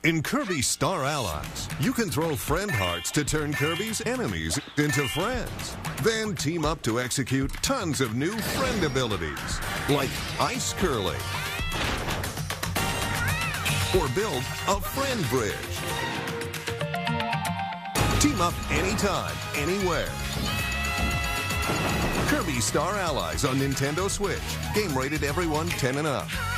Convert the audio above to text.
In Kirby Star Allies, you can throw friend hearts to turn Kirby's enemies into friends. Then team up to execute tons of new friend abilities, like ice curling, or build a friend bridge. Team up anytime, anywhere. Kirby Star Allies on Nintendo Switch. Game rated everyone 10 and up.